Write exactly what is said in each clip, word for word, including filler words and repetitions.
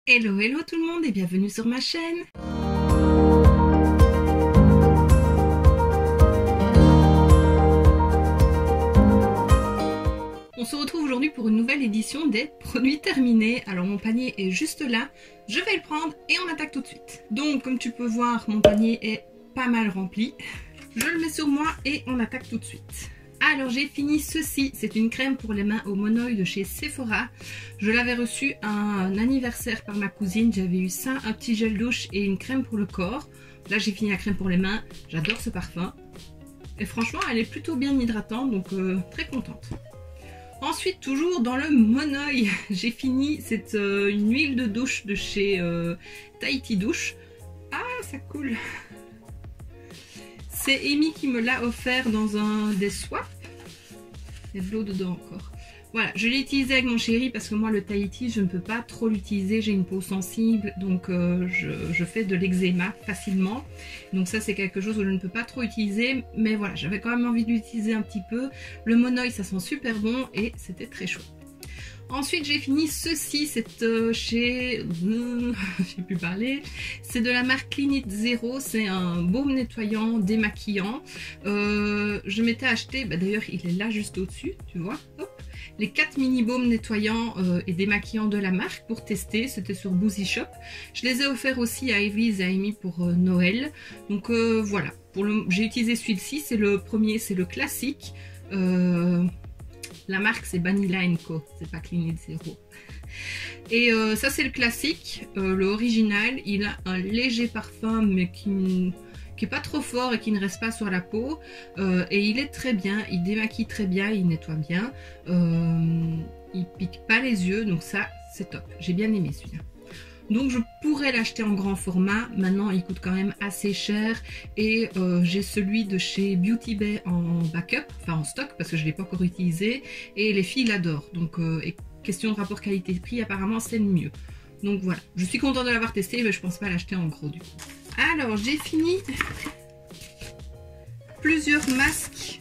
Hello hello tout le monde et bienvenue sur ma chaîne. On se retrouve aujourd'hui pour une nouvelle édition des produits terminés. Alors mon panier est juste là, je vais le prendre et on attaque tout de suite. Donc comme tu peux voir, mon panier est pas mal rempli. Je le mets sur moi et on attaque tout de suite. Alors j'ai fini ceci, c'est une crème pour les mains au monoï de chez Sephora. Je l'avais reçu à un anniversaire par ma cousine, j'avais eu ça, un petit gel douche et une crème pour le corps. Là j'ai fini la crème pour les mains, j'adore ce parfum. Et franchement elle est plutôt bien hydratante, donc euh, très contente. Ensuite toujours dans le monoï, j'ai fini, c'est euh, une huile de douche de chez euh, Tahiti Douche. Ah ça coule. C'est Amy qui me l'a offert dans un des swaps. Il y a de l'eau dedans encore. Voilà, je l'ai utilisé avec mon chéri parce que moi le Tahiti je ne peux pas trop l'utiliser, j'ai une peau sensible donc euh, je, je fais de l'eczéma facilement. Donc ça c'est quelque chose que je ne peux pas trop utiliser, mais voilà, j'avais quand même envie de l'utiliser un petit peu. Le monoï ça sent super bon et c'était très chaud. Ensuite j'ai fini ceci, c'est euh, chez... Euh, je sais plus parler. C'est de la marque Clean It Zero, c'est un baume nettoyant, démaquillant. Euh, je m'étais acheté, bah, d'ailleurs il est là juste au-dessus, tu vois. Hop, les quatre mini baumes nettoyants euh, et démaquillants de la marque pour tester, c'était sur Boozy Shop. Je les ai offerts aussi à Evely's et à Amy pour euh, Noël. Donc euh, voilà, le... j'ai utilisé celui-ci, c'est le premier, c'est le classique. Euh... La marque c'est Vanilla and Co, c'est pas Clean It Zero. Et euh, ça c'est le classique, euh, le original, il a un léger parfum mais qui, qui est pas trop fort et qui ne reste pas sur la peau. Euh, et il est très bien, il démaquille très bien, il nettoie bien, euh, il pique pas les yeux, donc ça c'est top, j'ai bien aimé celui-là. Donc je pourrais l'acheter en grand format, maintenant il coûte quand même assez cher et euh, j'ai celui de chez Beauty Bay en backup, enfin en stock parce que je ne l'ai pas encore utilisé et les filles l'adorent. Donc euh, et question de rapport qualité-prix apparemment c'est le mieux. Donc voilà, je suis contente de l'avoir testé mais je pense pas l'acheter en gros du coup. Alors j'ai fini plusieurs masques.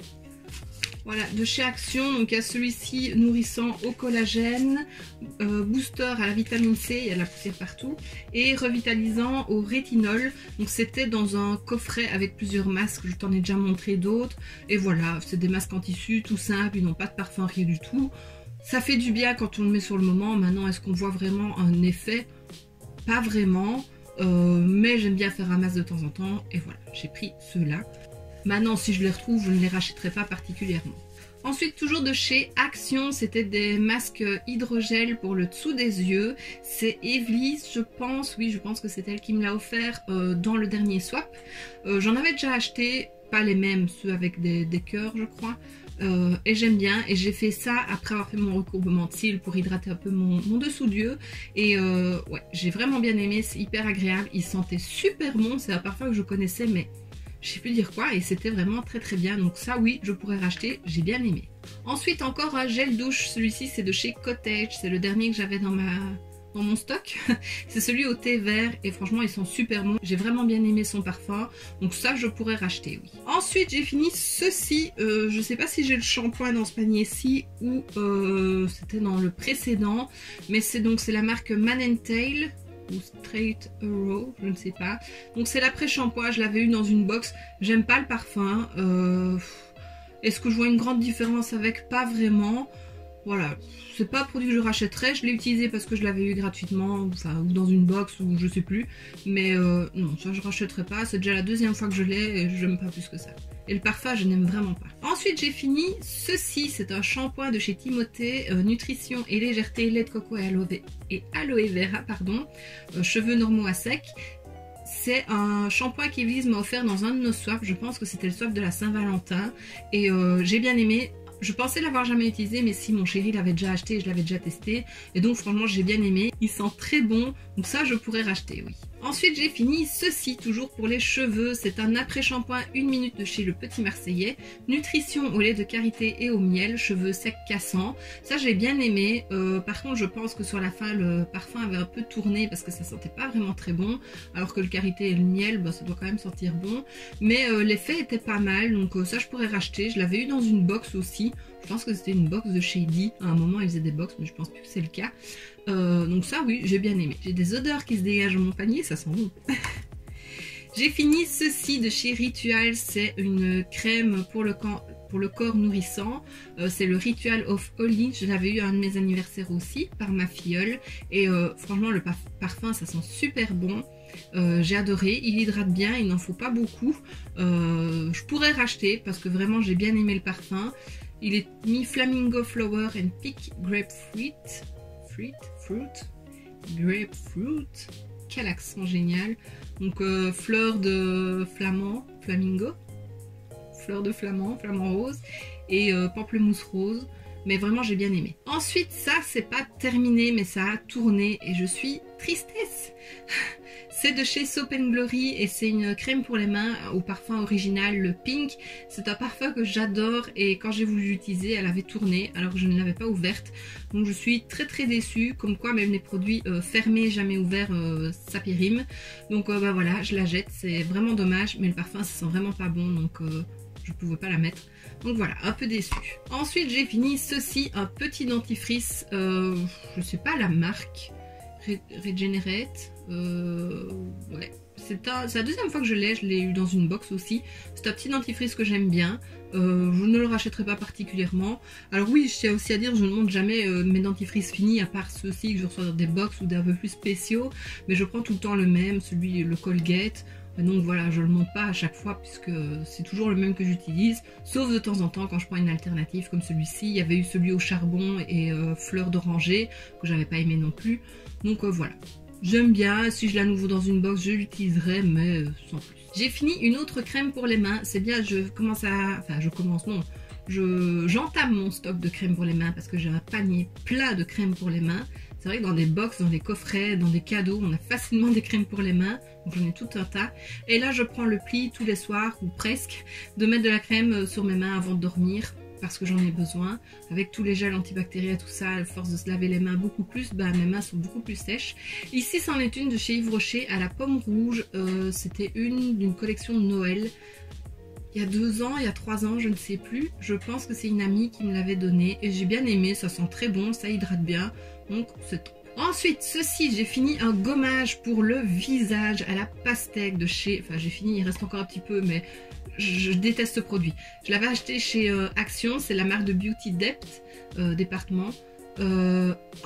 Voilà, de chez Action, donc il y a celui-ci nourrissant au collagène, euh, booster à la vitamine C, il y a de la poussière partout, et revitalisant au rétinol. Donc c'était dans un coffret avec plusieurs masques, je t'en ai déjà montré d'autres. Et voilà, c'est des masques en tissu, tout simple, ils n'ont pas de parfum, rien du tout. Ça fait du bien quand on le met sur le moment. Maintenant, est-ce qu'on voit vraiment un effet? Pas vraiment, euh, mais j'aime bien faire un masque de temps en temps, et voilà, j'ai pris ceux-là. Maintenant, si je les retrouve, je ne les rachèterai pas particulièrement. Ensuite, toujours de chez Action, c'était des masques hydrogel pour le dessous des yeux. C'est Evely's, je pense. Oui, je pense que c'est elle qui me l'a offert euh, dans le dernier swap. Euh, J'en avais déjà acheté, pas les mêmes, ceux avec des, des cœurs, je crois. Euh, et j'aime bien. Et j'ai fait ça après avoir fait mon recourbement de cils pour hydrater un peu mon, mon dessous d'yeux. Et euh, ouais, j'ai vraiment bien aimé. C'est hyper agréable. Il sentait super bon. C'est un parfum que je connaissais, mais... je sais plus dire quoi et c'était vraiment très très bien, donc ça oui je pourrais racheter, j'ai bien aimé. Ensuite encore un gel douche, celui-ci c'est de chez Cottage, c'est le dernier que j'avais dans ma dans mon stock. C'est celui au thé vert et franchement ils sont super bons, j'ai vraiment bien aimé son parfum, donc ça je pourrais racheter oui. Ensuite j'ai fini ceci, euh, je sais pas si j'ai le shampoing dans ce panier-ci ou euh, c'était dans le précédent, mais c'est donc c'est la marque Man and Tail ou Straight Arrow, je ne sais pas. Donc c'est l'après-shampoing, je l'avais eu dans une box. J'aime pas le parfum. Euh... Est-ce que je vois une grande différence avec? Pas vraiment. Voilà, c'est pas un produit que je rachèterais. Je l'ai utilisé parce que je l'avais eu gratuitement, enfin, ou dans une box, ou je sais plus. Mais euh, non, ça je rachèterais pas. C'est déjà la deuxième fois que je l'ai et je n'aime pas plus que ça. Et le parfum, je n'aime vraiment pas. Ensuite, j'ai fini ceci. C'est un shampoing de chez Timothée, euh, nutrition et légèreté, lait de coco et aloe, et aloe vera, pardon, euh, cheveux normaux à sec. C'est un shampoing qu'Evely's m'a offert dans un de nos swaps. Je pense que c'était le swap de la Saint-Valentin. Et euh, j'ai bien aimé. Je pensais l'avoir jamais utilisé, mais si mon chéri l'avait déjà acheté et je l'avais déjà testé. Et donc franchement j'ai bien aimé. Il sent très bon. Donc ça je pourrais racheter, oui. Ensuite j'ai fini ceci, toujours pour les cheveux. C'est un après-shampoing une minute de chez Le Petit Marseillais. Nutrition au lait de karité et au miel. Cheveux secs cassants. Ça j'ai bien aimé. Euh, par contre je pense que sur la fin le parfum avait un peu tourné parce que ça sentait pas vraiment très bon. Alors que le karité et le miel, bah, ça doit quand même sentir bon. Mais euh, l'effet était pas mal. Donc euh, ça je pourrais racheter. Je l'avais eu dans une box aussi. Je pense que c'était une box de Shady. À un moment, ils faisaient des box, mais je pense plus que c'est le cas. Euh, donc ça, oui, j'ai bien aimé. J'ai des odeurs qui se dégagent de mon panier, ça sent bon. J'ai fini ceci de chez Ritual. C'est une crème pour le, camp, pour le corps nourrissant. Euh, c'est le Ritual of Holly. Je l'avais eu à un de mes anniversaires aussi, par ma filleule. Et euh, franchement, le parfum, ça sent super bon. Euh, j'ai adoré, il hydrate bien, il n'en faut pas beaucoup. Euh, je pourrais racheter parce que vraiment j'ai bien aimé le parfum. Il est mis Flamingo Flower and Peak Grapefruit. Fruit, fruit, grapefruit. Quel accent génial. Donc euh, fleur de flamand, flamingo. Fleur de flamand, flamand rose. Et euh, pamplemousse rose. Mais vraiment j'ai bien aimé. Ensuite ça c'est pas terminé mais ça a tourné et je suis tristesse. C'est de chez Soap and Glory et c'est une crème pour les mains au parfum original, le pink. C'est un parfum que j'adore et quand j'ai voulu l'utiliser elle avait tourné alors que je ne l'avais pas ouverte. Donc je suis très très déçue, comme quoi même les produits euh, fermés jamais ouverts euh, ça périme. Donc euh, bah voilà, je la jette, c'est vraiment dommage mais le parfum ça sent vraiment pas bon donc euh, je pouvais pas la mettre. Donc voilà, un peu déçue. Ensuite j'ai fini ceci, un petit dentifrice, euh, je sais pas la marque, Re Regenerate, euh, ouais. C'est la deuxième fois que je l'ai, je l'ai eu dans une box aussi. C'est un petit dentifrice que j'aime bien, euh, je ne le rachèterai pas particulièrement. Alors oui, je tiens aussi à dire, je ne montre jamais euh, mes dentifrices finis, à part ceux-ci que je reçois dans des box ou d'un peu plus spéciaux. Mais je prends tout le temps le même, celui, le Colgate. Donc voilà, je le monte pas à chaque fois puisque c'est toujours le même que j'utilise, sauf de temps en temps quand je prends une alternative comme celui-ci. Il y avait eu celui au charbon et euh, fleur d'oranger que j'avais pas aimé non plus. Donc euh, voilà, j'aime bien, si je l'ai à nouveau dans une box je l'utiliserai mais euh, sans plus. J'ai fini une autre crème pour les mains, c'est bien, je commence à... Enfin je commence, non, je j'entame mon stock de crème pour les mains parce que j'ai un panier plein de crème pour les mains. C'est vrai que dans des box, dans des coffrets, dans des cadeaux, on a facilement des crèmes pour les mains. Donc j'en ai tout un tas. Et là, je prends le pli tous les soirs, ou presque, de mettre de la crème sur mes mains avant de dormir. Parce que j'en ai besoin. Avec tous les gels antibactériens, tout ça, à force de se laver les mains beaucoup plus, bah, mes mains sont beaucoup plus sèches. Ici, c'en est une de chez Yves Rocher à la pomme rouge. Euh, C'était une d'une collection de Noël. Il y a deux ans, il y a trois ans, je ne sais plus. Je pense que c'est une amie qui me l'avait donné. Et j'ai bien aimé, ça sent très bon, ça hydrate bien. Donc c'est top. Ensuite, ceci, j'ai fini un gommage pour le visage à la pastèque de chez... Enfin, j'ai fini, il reste encore un petit peu, mais je, je déteste ce produit. Je l'avais acheté chez euh, Action, c'est la marque de Beauty Depth, euh, département. Euh, oh,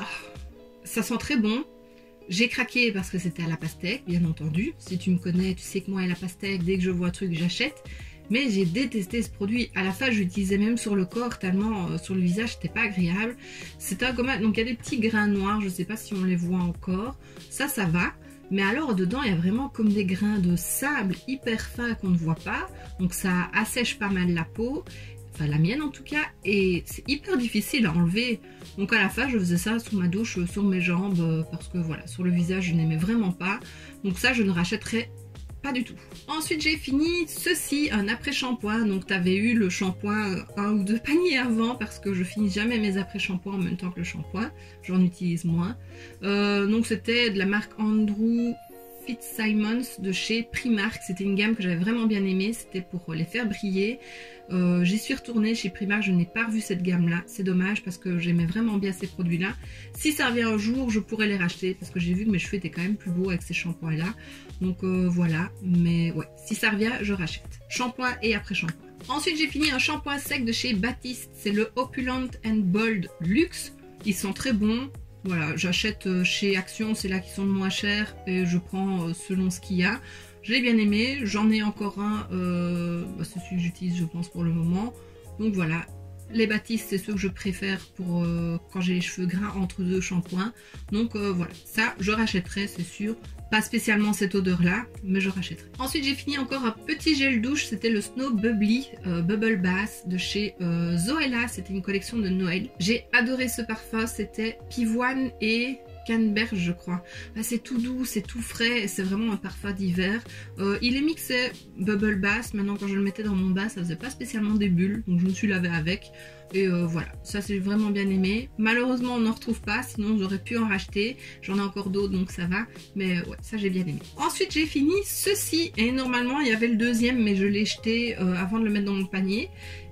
ça sent très bon. J'ai craqué parce que c'était à la pastèque, bien entendu. Si tu me connais, tu sais que moi et la pastèque, dès que je vois un truc, j'achète. Mais j'ai détesté ce produit. À la fin, je l'utilisais même sur le corps, tellement euh, sur le visage, c'était pas agréable. C'est un gommage, donc il y a des petits grains noirs, je sais pas si on les voit encore. Ça, ça va. Mais alors, dedans, il y a vraiment comme des grains de sable hyper fins qu'on ne voit pas. Donc ça assèche pas mal la peau. Enfin, la mienne en tout cas. Et c'est hyper difficile à enlever. Donc à la fin, je faisais ça sous ma douche, sur mes jambes. Parce que voilà, sur le visage, je n'aimais vraiment pas. Donc ça, je ne rachèterai pas du tout. Ensuite j'ai fini ceci, un après-shampoing. Donc tu avais eu le shampoing un ou deux paniers avant parce que je finis jamais mes après-shampoings en même temps que le shampoing. J'en utilise moins. Euh, donc c'était de la marque Andrew Fitzsimons de chez Primark. C'était une gamme que j'avais vraiment bien aimée. C'était pour les faire briller. Euh, J'y suis retournée chez Primark, je n'ai pas revu cette gamme là, c'est dommage parce que j'aimais vraiment bien ces produits là. Si ça revient un jour, je pourrais les racheter parce que j'ai vu que mes cheveux étaient quand même plus beaux avec ces shampoings là. Donc euh, voilà, mais ouais, si ça revient, je rachète. Shampoing et après shampoing. Ensuite j'ai fini un shampoing sec de chez Baptiste, c'est le Opulent and Bold Luxe. Ils sont très bons. Voilà, j'achète chez Action, c'est là qu'ils sont le moins chers et je prends selon ce qu'il y a. Je l'ai bien aimé, j'en ai encore un, euh, bah c'est celui que j'utilise je pense pour le moment. Donc voilà, les Baptiste c'est ceux que je préfère pour euh, quand j'ai les cheveux gras entre deux shampoings. Donc euh, voilà, ça je rachèterai c'est sûr. Pas spécialement cette odeur là, mais je rachèterai. Ensuite j'ai fini encore un petit gel douche, c'était le Snow Bubbly euh, Bubble Bath de chez euh, Zoella. C'était une collection de Noël. J'ai adoré ce parfum, c'était pivoine et... canneberge je crois. Ah, c'est tout doux, c'est tout frais, c'est vraiment un parfum d'hiver. Euh, il est mixé bubble bath, maintenant quand je le mettais dans mon bain ça faisait pas spécialement des bulles, donc je me suis lavé avec. Et euh, voilà, ça c'est vraiment bien aimé. Malheureusement on n'en retrouve pas, sinon j'aurais pu en racheter. J'en ai encore d'autres donc ça va, mais ouais, ça j'ai bien aimé. Ensuite j'ai fini ceci, et normalement il y avait le deuxième mais je l'ai jeté euh, avant de le mettre dans mon panier.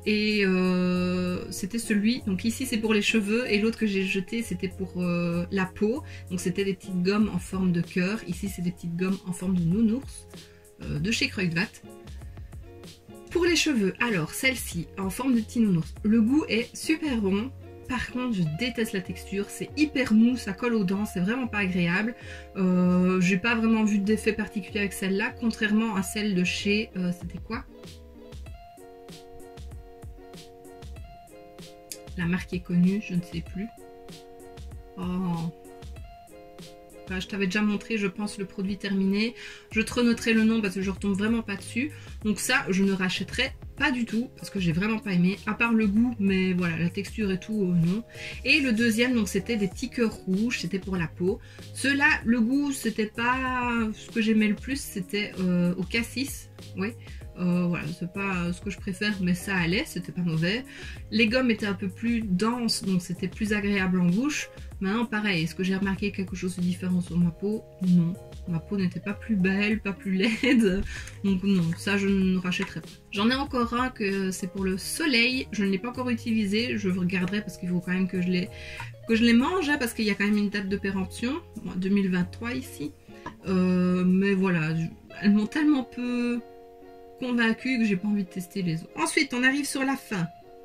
Et euh, c'était celui, donc ici c'est pour les cheveux, et l'autre que j'ai jeté c'était pour euh, la peau. Donc c'était des petites gommes en forme de cœur. Ici c'est des petites gommes en forme de nounours euh, de chez Kruidvat. Pour les cheveux, alors celle-ci en forme de petit nounours. Le goût est super bon. Par contre, je déteste la texture, c'est hyper mou, ça colle aux dents, c'est vraiment pas agréable. Euh, j'ai pas vraiment vu d'effet particulier avec celle-là, contrairement à celle de chez... Euh, c'était quoi? La marque est connue, je ne sais plus. Oh. Enfin, je t'avais déjà montré, je pense, le produit terminé. Je te renoterai le nom parce que je retombe vraiment pas dessus. Donc ça, je ne rachèterai pas du tout parce que j'ai vraiment pas aimé, à part le goût, mais voilà, la texture et tout, euh, non. Et le deuxième, donc c'était des petits cœurs rouges, c'était pour la peau. Ceux-là, le goût, c'était pas ce que j'aimais le plus, c'était euh, au cassis, ouais. Euh, voilà, c'est pas ce que je préfère, mais ça allait, c'était pas mauvais. Les gommes étaient un peu plus denses, donc c'était plus agréable en bouche. Maintenant, pareil, est-ce que j'ai remarqué quelque chose de différent sur ma peau? Non. Ma peau n'était pas plus belle, pas plus laide. Donc non, ça je ne rachèterai pas. J'en ai encore un que c'est pour le soleil. Je ne l'ai pas encore utilisé. Je regarderai parce qu'il faut quand même que je les, que je les mange, hein, parce qu'il y a quand même une date de péremption. Bon, deux mille vingt-trois ici. Euh, mais voilà, elles m'ont tellement peu convaincue que j'ai pas envie de tester les autres. Ensuite, on arrive sur la fin.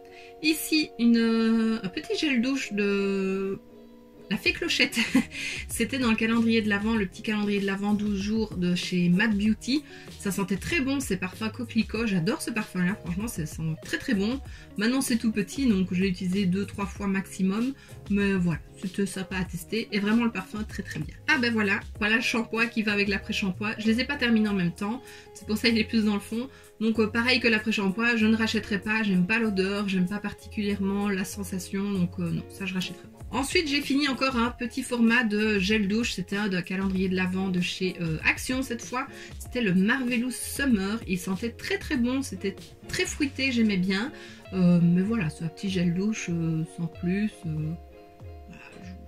Ici, une, un petit gel douche de... La Fée Clochette. C'était dans le calendrier de l'Avent, le petit calendrier de l'Avent douze jours de chez Matte Beauty. Ça sentait très bon, ces parfums coquelicot. J'adore ce parfum là, franchement ça sent très très bon. Maintenant c'est tout petit, donc je l'ai utilisé deux trois fois maximum. Mais voilà, c'était sympa à tester. Et vraiment le parfum très très bien. Ah ben voilà, voilà le shampoing qui va avec l'après-shampoing. Je les ai pas terminés en même temps, c'est pour ça il est plus dans le fond. Donc euh, pareil que l'après-shampoing, je ne rachèterai pas. J'aime pas l'odeur, j'aime pas particulièrement la sensation. Donc euh, non, ça je rachèterai pas. Ensuite, j'ai fini encore un petit format de gel douche. C'était un de calendrier de l'Avent de chez euh, Action cette fois. C'était le Marvelous Summer. Il sentait très très bon. C'était très fruité, j'aimais bien. Euh, mais voilà, c'est un petit gel douche euh, sans plus. Euh, voilà,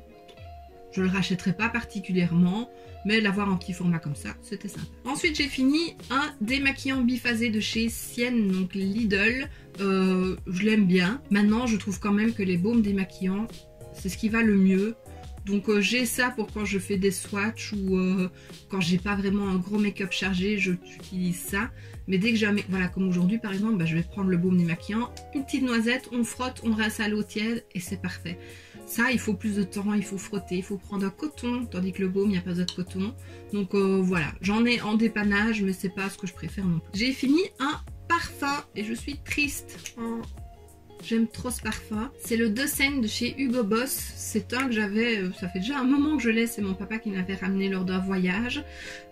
je ne le rachèterai pas particulièrement. Mais l'avoir en petit format comme ça, c'était sympa. Ensuite, j'ai fini un démaquillant biphasé de chez Sienne, donc Lidl. Euh, je l'aime bien. Maintenant, je trouve quand même que les baumes démaquillants, c'est ce qui va le mieux. Donc euh, j'ai ça pour quand je fais des swatchs ou euh, quand j'ai pas vraiment un gros make-up chargé, j'utilise ça. Mais dès que j'ai un make-up, voilà, comme aujourd'hui par exemple, bah, je vais prendre le baume démaquillant, une petite noisette, on frotte, on rince à l'eau tiède et c'est parfait. Ça, il faut plus de temps, il faut frotter, il faut prendre un coton, tandis que le baume, il n'y a pas besoin de coton. Donc euh, voilà, j'en ai en dépannage, mais c'est pas ce que je préfère non plus. J'ai fini un parfum et je suis triste. Oh. J'aime trop ce parfum. C'est le De Scène de chez Hugo Boss. C'est un que j'avais, ça fait déjà un moment que je l'ai. C'est mon papa qui me l'avait ramené lors d'un voyage.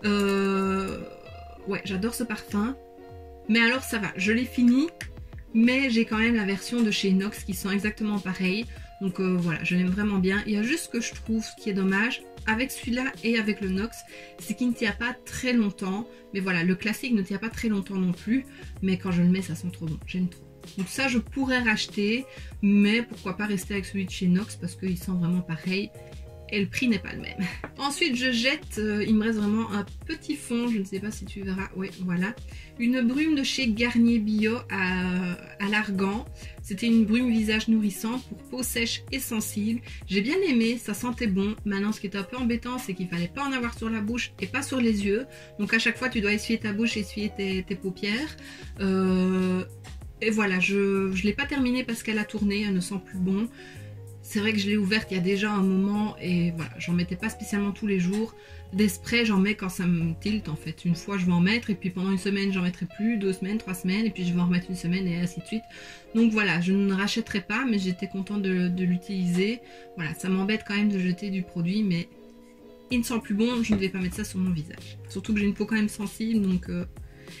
Euh, ouais, j'adore ce parfum. Mais alors ça va, je l'ai fini. Mais j'ai quand même la version de chez Nox qui sent exactement pareil. Donc euh, voilà, je l'aime vraiment bien. Il y a juste ce que je trouve, ce qui est dommage, avec celui-là et avec le Nox, c'est qu'il ne tient pas très longtemps. Mais voilà, le classique ne tient pas très longtemps non plus. Mais quand je le mets, ça sent trop bon. J'aime trop. Donc ça je pourrais racheter, mais pourquoi pas rester avec celui de chez Nox parce qu'il sent vraiment pareil et le prix n'est pas le même. Ensuite je jette, euh, il me reste vraiment un petit fond, je ne sais pas si tu verras, oui voilà. Une brume de chez Garnier Bio à, à l'argan. C'était une brume visage nourrissant pour peau sèche et sensible. J'ai bien aimé, ça sentait bon. Maintenant ce qui est un peu embêtant c'est qu'il fallait pas en avoir sur la bouche et pas sur les yeux. Donc à chaque fois tu dois essuyer ta bouche, essuyer tes, tes paupières. Euh... Et voilà, je ne l'ai pas terminée parce qu'elle a tourné, elle ne sent plus bon. C'est vrai que je l'ai ouverte il y a déjà un moment et voilà, j'en mettais pas spécialement tous les jours. Des sprays, j'en mets quand ça me tilte en fait. Une fois, je vais en mettre et puis pendant une semaine, j'en mettrai plus, deux semaines, trois semaines et puis je vais en remettre une semaine et ainsi de suite. Donc voilà, je ne rachèterai pas, mais j'étais contente de, de l'utiliser. Voilà, ça m'embête quand même de jeter du produit, mais il ne sent plus bon, je ne vais pas mettre ça sur mon visage. Surtout que j'ai une peau quand même sensible, donc... Euh...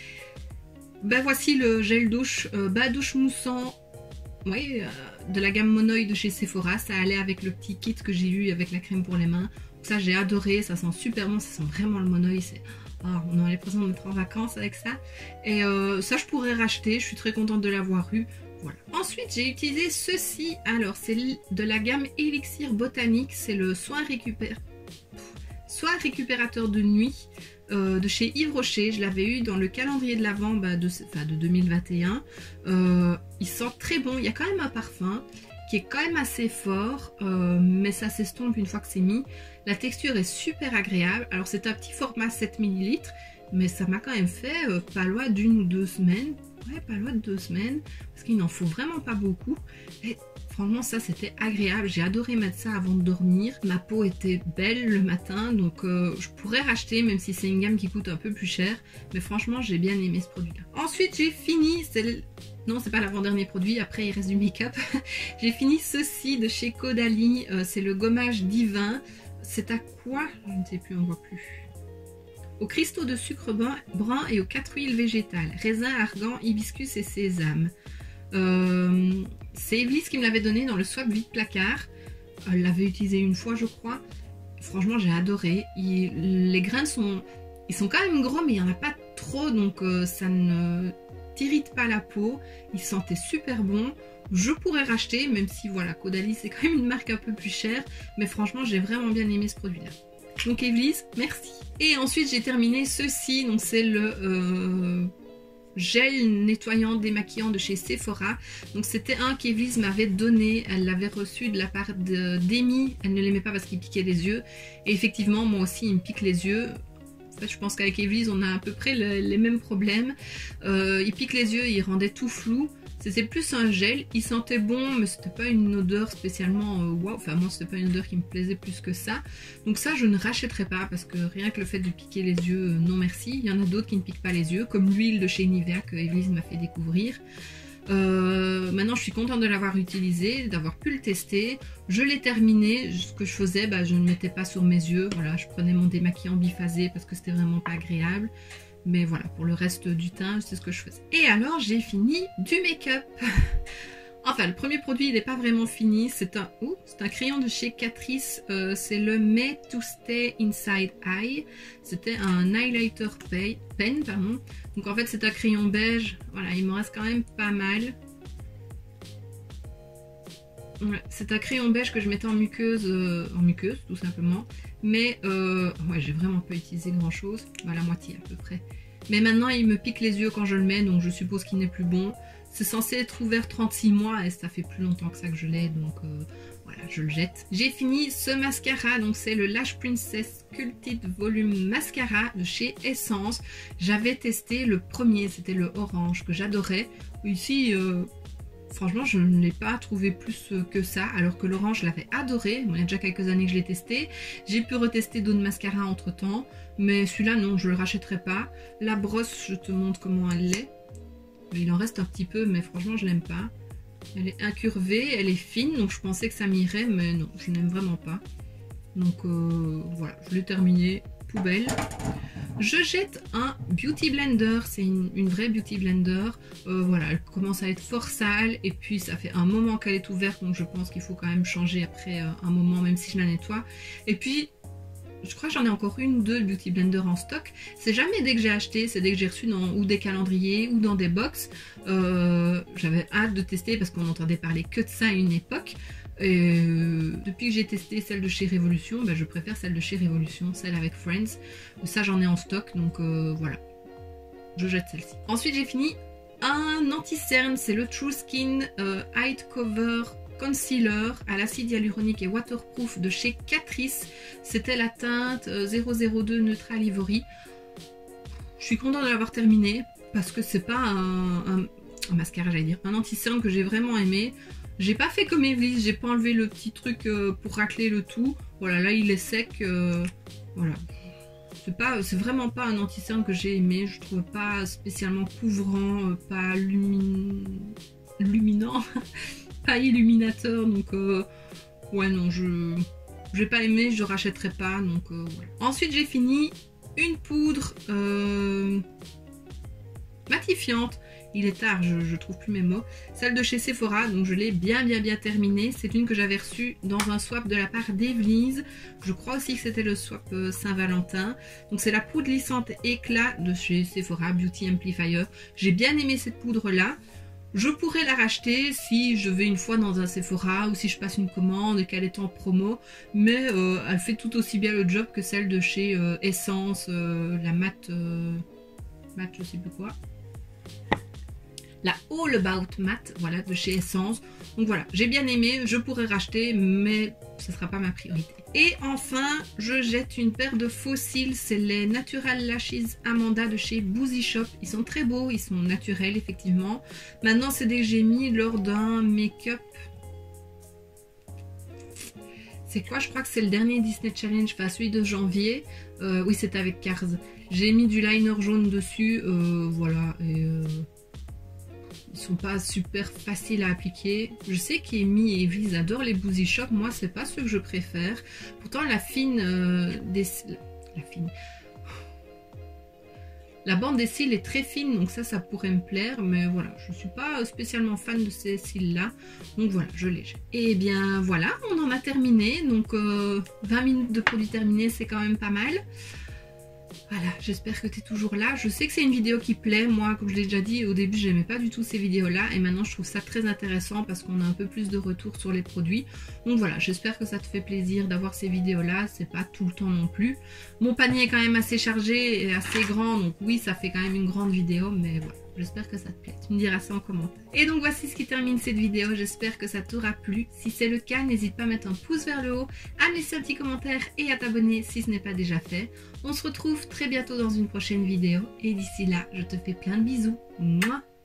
Ben voici le gel douche, euh, bas douche moussant, oui, euh, de la gamme Monoï de chez Sephora. Ça allait avec le petit kit que j'ai eu avec la crème pour les mains. Donc ça j'ai adoré, ça sent super bon, ça sent vraiment le Monoï. Oh, on a l'impression de mettre en vacances avec ça. Et euh, ça je pourrais racheter, je suis très contente de l'avoir eu. Voilà. Ensuite j'ai utilisé ceci, alors c'est de la gamme Elixir Botanique, c'est le soin récupère... soit récupérateur de nuit euh, de chez Yves Rocher. Je l'avais eu dans le calendrier de l'Avent bah, de, enfin, de deux mille vingt et un. Euh, il sent très bon, il y a quand même un parfum qui est quand même assez fort, euh, mais ça s'estompe une fois que c'est mis. La texture est super agréable. Alors c'est un petit format sept millilitres, mais ça m'a quand même fait euh, pas loin d'une ou deux semaines. Ouais, pas loin de deux semaines, parce qu'il n'en faut vraiment pas beaucoup. Et franchement, ça c'était agréable. J'ai adoré mettre ça avant de dormir. Ma peau était belle le matin, donc euh, je pourrais racheter, même si c'est une gamme qui coûte un peu plus cher. Mais franchement, j'ai bien aimé ce produit-là. Ensuite, j'ai fini, c'est le... non, c'est pas l'avant-dernier produit, après il reste du make-up. J'ai fini ceci de chez Caudalie, euh, c'est le gommage divin. C'est à quoi? Je ne sais plus, on voit plus. Aux cristaux de sucre brun et aux quatre huiles végétales, raisin, argan, hibiscus et sésame. Euh, c'est Evelysse qui me l'avait donné dans le swap vide placard. Elle l'avait utilisé une fois, je crois. Franchement, j'ai adoré. Il, les grains sont, ils sont quand même gros, mais il n'y en a pas trop, donc euh, ça ne t'irrite pas la peau. Il sentait super bon. Je pourrais racheter, même si voilà, Caudalie c'est quand même une marque un peu plus chère, mais franchement, j'ai vraiment bien aimé ce produit-là. Donc Evelysse, merci. Et ensuite j'ai terminé ceci, donc c'est le euh, gel nettoyant démaquillant de chez Sephora. Donc c'était un qu'Evelysse m'avait donné, elle l'avait reçu de la part d'Amy, elle ne l'aimait pas parce qu'il piquait les yeux. Et effectivement moi aussi il me pique les yeux. En fait, je pense qu'avec Evelysse on a à peu près le, les mêmes problèmes. Euh, il pique les yeux, il rendait tout flou. C'était plus un gel, il sentait bon, mais c'était pas une odeur spécialement euh, wow. Enfin moi c'était pas une odeur qui me plaisait plus que ça. Donc ça je ne rachèterai pas parce que rien que le fait de piquer les yeux, euh, non merci. Il y en a d'autres qui ne piquent pas les yeux, comme l'huile de chez Nivea que Evelysse m'a fait découvrir. Euh, maintenant je suis contente de l'avoir utilisé, d'avoir pu le tester. Je l'ai terminé, ce que je faisais, bah, je ne mettais pas sur mes yeux. Voilà, je prenais mon démaquillant biphasé parce que c'était vraiment pas agréable. Mais voilà, pour le reste du teint, c'est ce que je faisais. Et alors, j'ai fini du make-up. Enfin, le premier produit, il n'est pas vraiment fini. C'est un, oh, c'est un crayon de chez Catrice. Euh, c'est le Made to Stay Inside Eye. C'était un highlighter pen, pardon. Donc en fait, c'est un crayon beige. Voilà, il me reste quand même pas mal. Voilà, c'est un crayon beige que je mettais en muqueuse, euh, en muqueuse tout simplement. Mais euh, ouais, j'ai vraiment pas utilisé grand chose. Bah, la moitié à peu près. Mais maintenant il me pique les yeux quand je le mets, donc je suppose qu'il n'est plus bon. C'est censé être ouvert trente-six mois et ça fait plus longtemps que ça que je l'ai, donc euh, voilà, je le jette. J'ai fini ce mascara, donc c'est le Lash Princess Sculpted Volume Mascara de chez Essence. J'avais testé le premier, c'était le orange que j'adorais. Ici, euh, franchement, je ne l'ai pas trouvé plus que ça, alors que l'orange, je l'avais adoré. Bon, il y a déjà quelques années que je l'ai testé. J'ai pu retester d'autres mascaras entre temps, mais celui-là, non, je ne le rachèterai pas. La brosse, je te montre comment elle est. Il en reste un petit peu, mais franchement, je l'aime pas. Elle est incurvée, elle est fine, donc je pensais que ça m'irait, mais non, je n'aime vraiment pas. Donc euh, voilà, je l'ai terminé. Poubelle. Je jette un Beauty Blender, c'est une, une vraie Beauty Blender. Euh, voilà, elle commence à être fort sale et puis ça fait un moment qu'elle est ouverte, donc je pense qu'il faut quand même changer après euh, un moment, même si je la nettoie. Et puis, je crois que j'en ai encore une ou deux Beauty Blender en stock. C'est jamais dès que j'ai acheté, c'est dès que j'ai reçu dans ou des calendriers ou dans des box. Euh, J'avais hâte de tester parce qu'on entendait parler que de ça à une époque. Et euh, depuis que j'ai testé celle de chez Révolution, ben je préfère celle de chez Révolution, celle avec Friends. Ça j'en ai en stock, donc euh, voilà, je jette celle-ci. Ensuite j'ai fini un anti-cerne, c'est le True Skin euh, Hide Cover Concealer à l'acide hyaluronique et waterproof de chez Catrice. C'était la teinte euh, zéro zéro deux Neutral Ivory. Je suis contente de l'avoir terminé parce que c'est pas un, un, un mascara, j'allais dire, un anti-cerne que j'ai vraiment aimé. J'ai pas fait comme Evelysse, j'ai pas enlevé le petit truc euh, pour racler le tout. Voilà, là il est sec. Euh, voilà. C'est pas, c'est vraiment pas un anti-cerne que j'ai aimé. Je trouve pas spécialement couvrant, euh, pas lumin... luminant, pas illuminateur. Donc euh, ouais non, je j'ai pas aimé, je rachèterai pas. Donc euh, voilà. Ensuite j'ai fini une poudre euh, matifiante. Il est tard, je, je trouve plus mes mots. Celle de chez Sephora, donc je l'ai bien bien bien terminée. C'est une que j'avais reçue dans un swap de la part d'Evelysse. Je crois aussi que c'était le swap euh, Saint-Valentin. Donc c'est la poudre lissante éclat de chez Sephora, Beauty Amplifier. J'ai bien aimé cette poudre là. Je pourrais la racheter si je vais une fois dans un Sephora ou si je passe une commande et qu'elle est en promo, mais euh, elle fait tout aussi bien le job que celle de chez euh, Essence, euh, la matte, euh, matte je sais plus quoi. La All About Matte, voilà, de chez Essence. Donc voilà, j'ai bien aimé, je pourrais racheter, mais ce ne sera pas ma priorité. Et enfin, je jette une paire de faux cils, c'est les Natural Lashes Amanda de chez Boozy Shop. Ils sont très beaux, ils sont naturels effectivement. Maintenant, c'est des que j'ai mis lors d'un make-up. C'est quoi? Je crois que c'est le dernier Disney Challenge, enfin celui de janvier. Euh, oui, c'était avec Cars. J'ai mis du liner jaune dessus, euh, voilà, et... Euh... Ils sont pas super faciles à appliquer. Je sais qu'Amy et Evie adorent les Boozy Shop. Moi, c'est pas ceux que je préfère. Pourtant, la fine euh, des... La fine... La bande des cils est très fine, donc ça, ça pourrait me plaire. Mais voilà, je suis pas spécialement fan de ces cils-là. Donc voilà, je les jette. Et bien voilà, on en a terminé. Donc euh, vingt minutes de produit terminé, c'est quand même pas mal. Voilà, j'espère que tu es toujours là. Je sais que c'est une vidéo qui plaît. Moi, comme je l'ai déjà dit, au début, j'aimais pas du tout ces vidéos-là. Et maintenant, je trouve ça très intéressant parce qu'on a un peu plus de retours sur les produits. Donc voilà, j'espère que ça te fait plaisir d'avoir ces vidéos-là. C'est pas tout le temps non plus. Mon panier est quand même assez chargé et assez grand. Donc oui, ça fait quand même une grande vidéo. Mais voilà, j'espère que ça te plaît. Tu me diras ça en commentaire. Et donc voici ce qui termine cette vidéo. J'espère que ça t'aura plu. Si c'est le cas, n'hésite pas à mettre un pouce vers le haut, à me laisser un petit commentaire et à t'abonner si ce n'est pas déjà fait. On se retrouve très bientôt dans une prochaine vidéo et d'ici là, je te fais plein de bisous. Mouah.